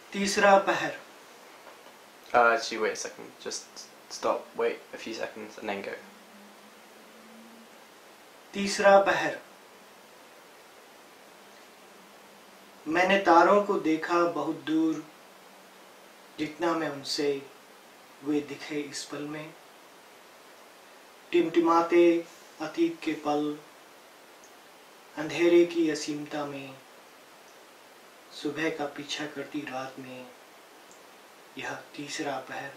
तीसरा पहर. Actually, wait a second. Just stop. Wait a few seconds and then go. तीसरा पहर. मैंने तारों को देखा बहुत दूर, जितना मैं उनसे वे दिखे इस पल में. टिमटिमाते अतीत के पल, अंधेरे की असीमता में, सुबह का पीछा करती रात में, यह तीसरा पहर.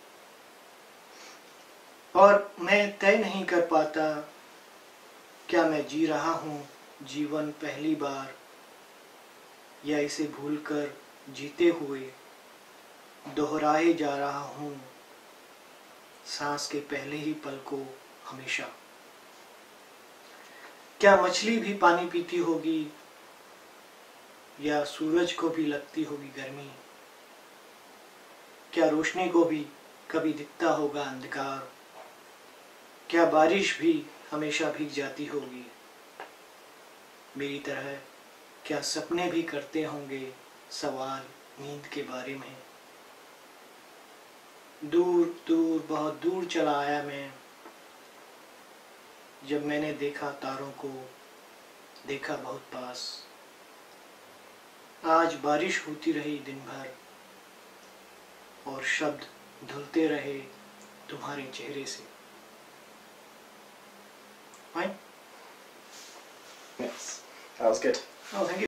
और मैं तय नहीं कर पाता, क्या मैं जी रहा हूँ जीवन पहली बार, या इसे भूलकर जीते हुए दोहराए जा रहा हूँ सांस के पहले ही पल को हमेशा. क्या मछली भी पानी पीती होगी, या सूरज को भी लगती होगी गर्मी? क्या रोशनी को भी कभी दिखता होगा अंधकार? क्या बारिश भी हमेशा भीग जाती होगी? मेरी तरह क्या सपने भी करते होंगे सवाल नींद के बारे में? दूर दूर बहुत दूर चला आया मैं, जब मैंने देखा तारों को, देखा बहुत पास. आज बारिश होती रही दिन भर, और शब्द धुलते रहे तुम्हारे चेहरे से. Fine? Yes, that was good. Oh, thank you.